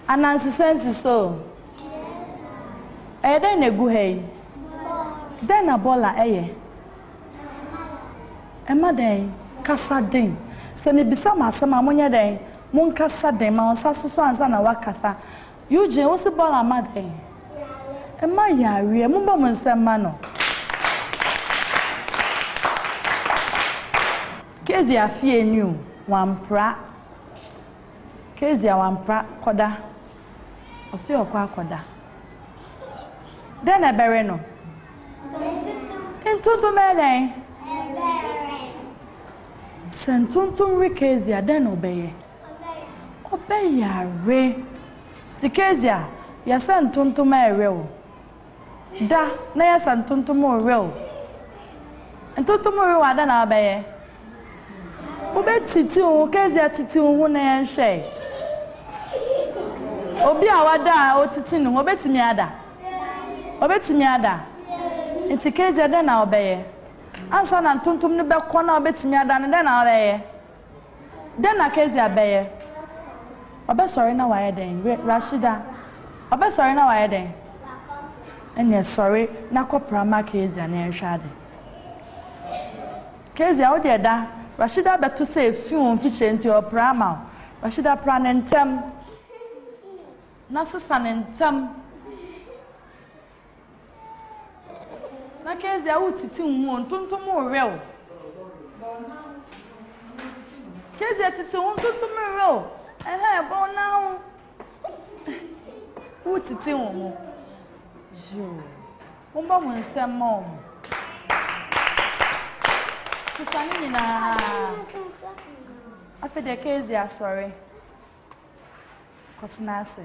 Anansi sense so. Den na gu hey. Den na bola eye. Emma den kasa den. Se me bisa ma asema monye den. Mon kasa den ma onsa so ansa na wakasa. Eugene wo se bola ma den. Emma yare mo ba mo nsema no. Kezi afie new wampra. Kezi wampra koda. Osi okwa koda. Den na bere no. Entuntum bere. Sentuntum ri kezi den obeye. Obeye are. Ti kezi ya sentuntum ere o. Da na ya sentuntum ore o. Entuntum ore wa da na obeye. Obe titi o kezi atiti o na ya nhwe. Obi awada o titi no obetimi ada. Obetimi ada. Nti kezi ada na obeye. Ansa na ntuntum ne bekọ na obetimi ada ne na obeye. Den na kezi abeye. Obe sorry na waye den Rashida. Obe sorry na waye den. Ene sorry na kopra ma kezi na ehwade. Kezi a odi eda Rashida beto say fi won fiche nti opra ma. Rashida pra ne ntem. Na sisa ne ntem. Na kezi a utiti nwo ntontom orel. Kezi atiti ntontom orel. Bon now. Utiti nwo. Jo. Umba mo nsem mom. Sisa ni na. Afede kezi a sorry. Kotina ase.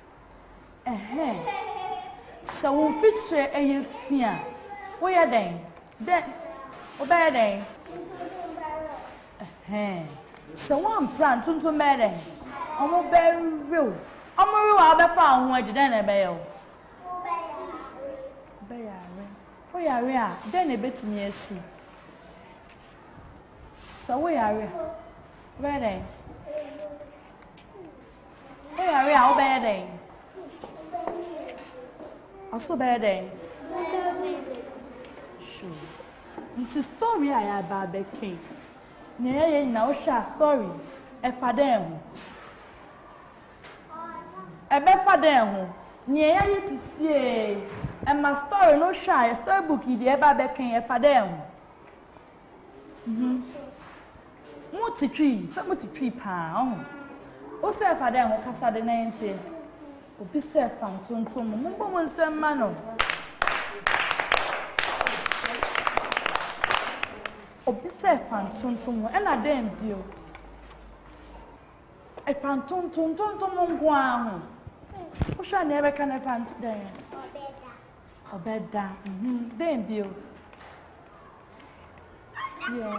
So won fiche eye fia. Wo ya den? Den. Oba den. So one plant tuntum mere. Omo beru. Omo ru wa be fa ho agide na be yo. Be ya re. Wo ya re a den na betimi asi. So wo ya re. Be den. Wo ya re a wo be den. Also be den. Sure. It's a story I have about the king. Near now, share story. A fadem. A befadem. Near you see, and my story no share a storybook. The about the king, a fadem. Multi tree, some multi tree pound. Also, a fadem, or Casa de 90. Obi se fantum to mo mbo mo nsem ma no obi se fantum to mo e na dem bio e fantum tum mo ngo ahu o sha na ebe ka na fantum den obeda dem bio yeah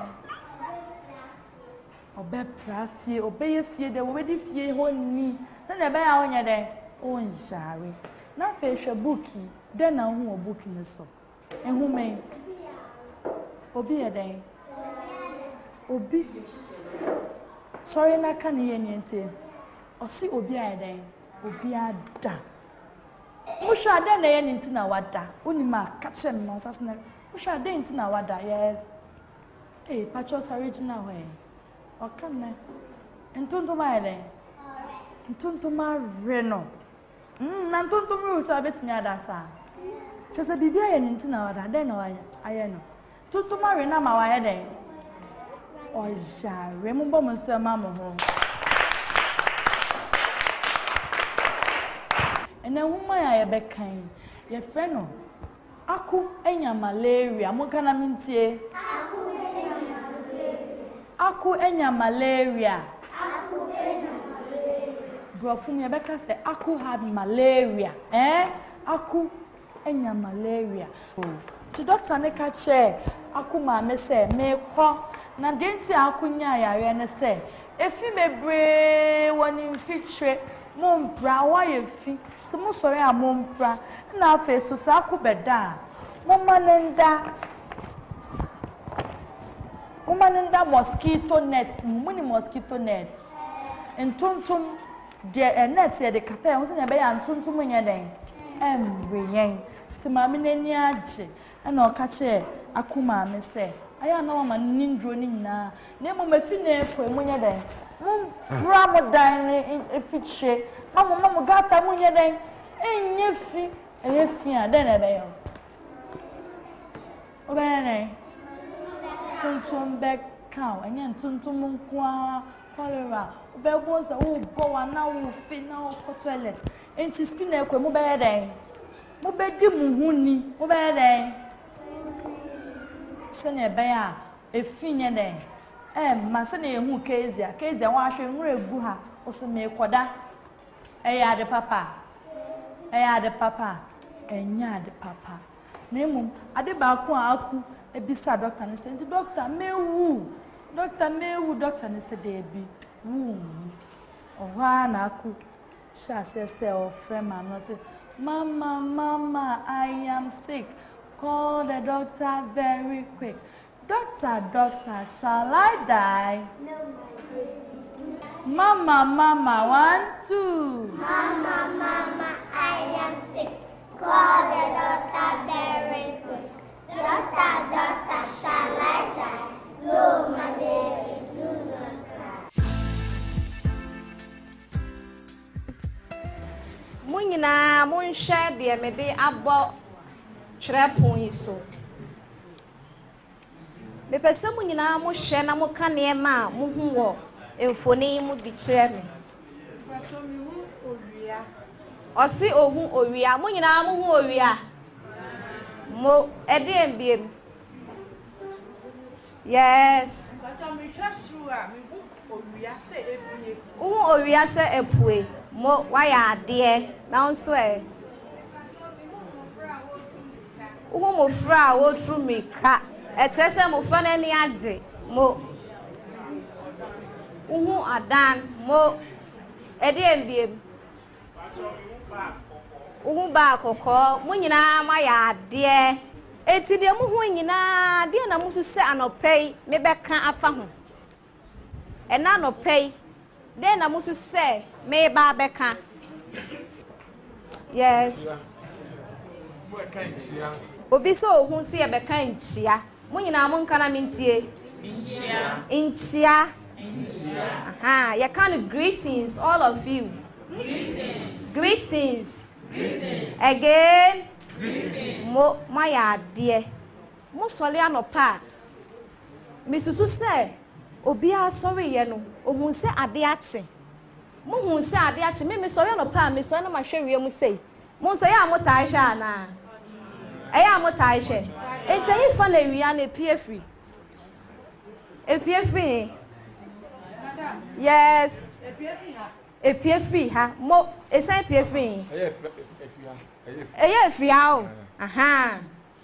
obe prafie obeye fie de we di fie ho ni na be ya onya den on jare na fe hwe booki den na hu o booki ne so ehu men obi eden obi sorry na kan ye ntie o si obi eden obi ada mo sha den na ye nti na wada oni ma ka che no sas na mo sha den nti na wada yes pachos original way o kan na entonto ma eden entonto ma reno na ntontom ru sa betimi adasa chose bibia ye nti na wada den na aye no tontom are na ma wa ye den o jare mo bo mo se ma mo ho ene huma ya ye bekan ye fe no aku enya malaria mo kana mintie aku enya malaria Brofum ya beka say aku had malaria aku enya malaria ti doctor ne ka che aku ma me say me kwo na denti aku nya yare ne say efi bebre woni mfitwe mo mpra wa ye fi ti mo sori a mo mpra na afa so sa aku beda mo manenda mosquito nets muni mosquito nets entontom de net ye de kata ye wo se na be ya ntontom nye den emreyen ti maame nani age na o ka che akuma me se aya na mama nindro ni nyina na mo mafi na efo mu nye den bra mo dan ni efiche mama gata mu nye den enye fi a den na be yo obene sunsun back cow enye ntuntum nkwa cholera obego za wo go wa na wo fi na wo toilet enti fi na ekwe mo be den mo be di mu huni mo be den sene be a efinye den ma sene ehu kezia wa hwe nwura egu ha o se me koda eya de papa enya de papa nemu ade ba ko aku ebisa doctor ne se doctor mewu doctor ne se de bi owa na aku sha se o friend man no say mama I am sick, call the doctor very quick. Doctor, shall I die? No, Mama, 1, 2. Mama, I am sick, call the doctor very quick. Doctor, shall I die? No, my baby, do not cry. Munyina mun share de me de abo trepon yi so. Me pese munyina mo hye na mo ka ne ma mo hu wo emfoni mu bi kire me. Pato mi hu owia. Osi ohun owia munyina mo hu owia. Mo ede embiem. Yes. Pato mi hwe sure mi hu owia se epue. Hu owia se epue. Mo waya ade na nso Uhu mo fra wo tru mika. Etese mo fa na ni ade. Mo uhu adan mo ede embiem. Uhu ba kokko mo nyina ma ya ade. Eti de mo hu nyina de na mo se anopei me beka afa ho. Ena anopei de na mo se me ba beka. Yes. Obi so ohun se e beka nchia. Mo nyina mo nka na mentie. Nchia. Aha, you can greetings all of you. Greetings. Again. Mo maya de. Mo sole anopa. Misusu se obi a sorry ye no. Ohun se ade ache. Mo hun se ade ache me sore anopa me so na ma hwewe mu sei. Mo so ya mo tai hwa na. Eya mo tai hwe. Enti yi fa na wi na epie free. Epie free. Yes. Epie free ha. Mo esa epie free. Eya free ha. Aha.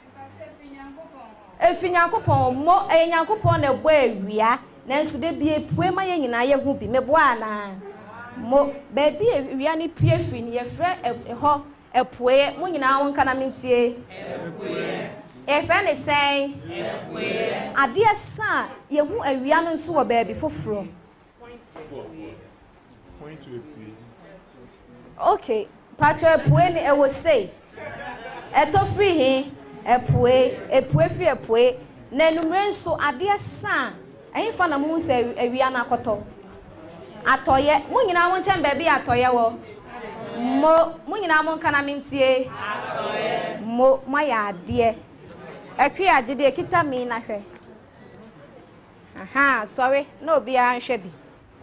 Efi Nyankopon mo Nyankopon na bo awia nanso de bi epue ma ye nyina ye hu bi me bo ana mo ba bi awia ni pie fi ni ye frɛ ho epue mo nyina won kana mentie epue efe ne sen epue ade asa ye hu awia no nso wo ba bi foforo point to epue. Okay, patro epue ni e wo say eto free he epue fi epue na numre nso ade sa eyin fa na mu se awia na akoto atoye mu nyina mo nche mba bi atoye wo mo nyina mo kana mentie atoye mo maya ade ekwi agide kita mi na hwe aha sorry no bi a nhwe bi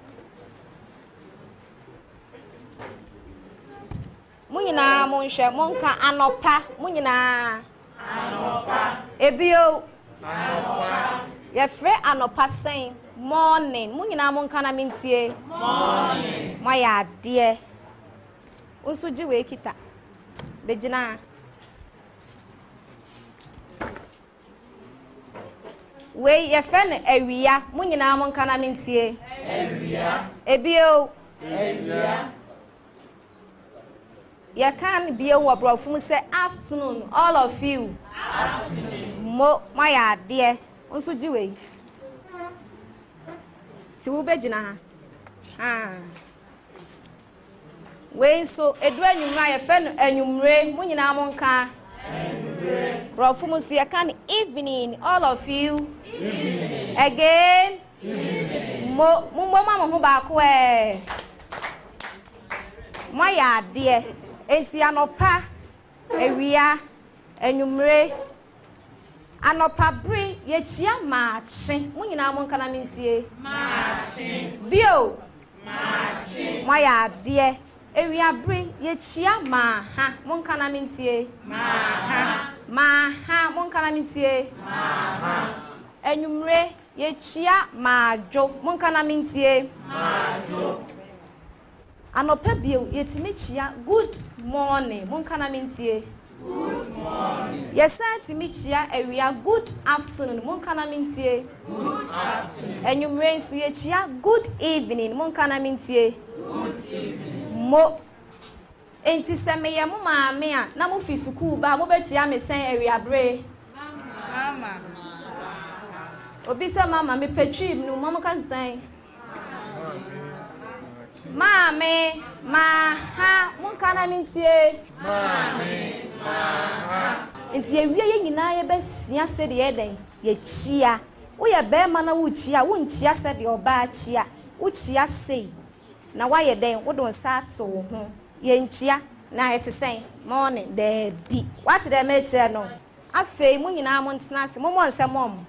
mu nyina mo nhwe mo nka anopa mu nyina anopa ebio anopa ye frɛ anopa sen morning mu nyina mo nka na mentie morning maya ade unsu ji we kita bejina we ye frɛ ne awia mu nyina mo nka na mentie awia ebio awia you can be a wabrofu say afternoon all of you afternoon mo my dear unso jiwe ti wo bejina ha we so edu anwumra ye fe no anwumre mu nyina mo nka Prof Musia can evening all of you evening again evening mo mama ho ba ko my dear enti anopa ewia anwumre anopa bri ye chia maachi mu nyina mo nka na mentie maachi bio maachi my dear ewia bri ye chia ha monka na mentie ha monka na mentie ha enumre ye chia majo monka na mentie majo anopa bio ye timi chia good morning monka na mentie good morning yes timi chia ewia good afternoon monka na mentie good afternoon enumre nso ye chia good evening monka na mentie good evening mo enti semeye mo maame a na mo fi school ba mo betia me sen awiabre mama obi se mama me petri no mama kan sen maame ma ha mo kan na mentie maame ma ha enti ewie ye nyina ye besia se de eden ye chia wo ye be ma na wo chia wo nchia se de oba chia wo chia sei na waye den wo don sa to wo ho ye nchia na ete sen morning there be what dey make say no afei mu nyina mo ntena se mo nsem mom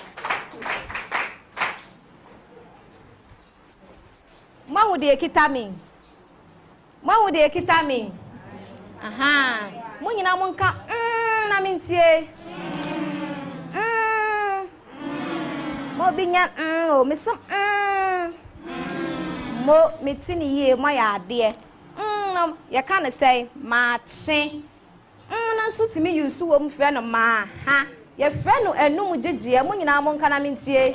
mawu de kita mi aha mu nyina mo nka na mentie mo binya o mesom mo metini ye mo ya ade ya kan say ma che na so timi yusu wo mfre no ma ha ye fre no enum jeje mo nyina mo nka na mentie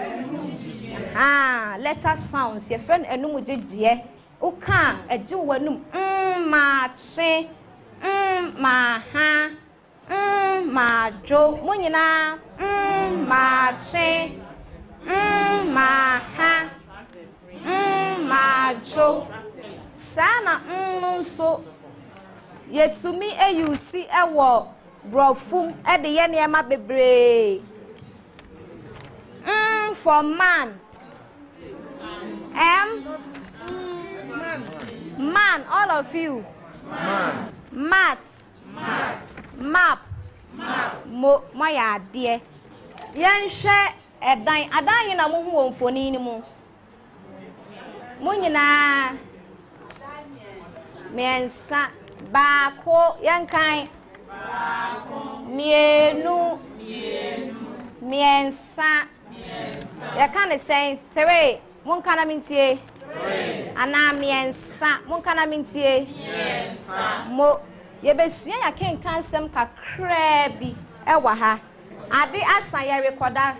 letter sounds ye fre no enum jeje o ka eje wanum ma che ma ha ma jo mo nyina ma che ma ha ma jo sana nso yetumi eyusi ewo brofum e de ye ne ma bebre for man man all of you man map mo ya de ye nhwe adan na mo hu onfoni ni mo nyina mensa bako yankai mienu miensa ya kan say three mun kana mintie ana miensa mun kana mintie mo ye besua ya ken kansem kakra bi ewa ha ade asan ye recorder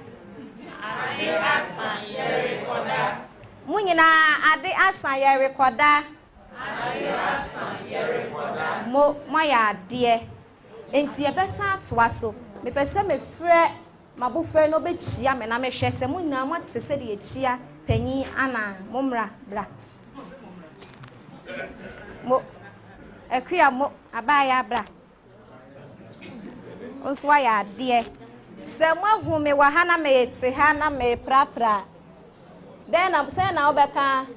munyina ade asan ye recorder mo ya de enti ye besa atoa so me pese me frɛ mabofrɛ no be chia me na me hwɛ se munyina mo tese de ye chia panyi ana momra bra mo ekria mo abaya bra onso ya de se mo hu me wa ha na me te ha na me prapra then am say na obeka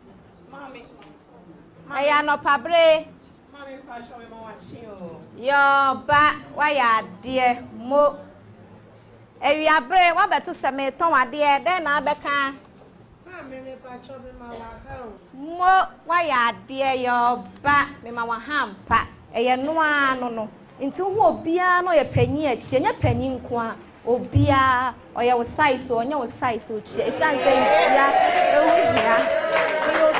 aya no pabre mami pa show me wachi o yo ba wa ya de mo ewia bre wa beto se me ton ade then na abeka mami me pa show me ma wa ha mo wa ya de yo ba me ma wa hampa eye no ano no nti hu obia no ye panyi achi nya panyi nko a obia oye wo size onye wo size ochi esanse ntia ewu hia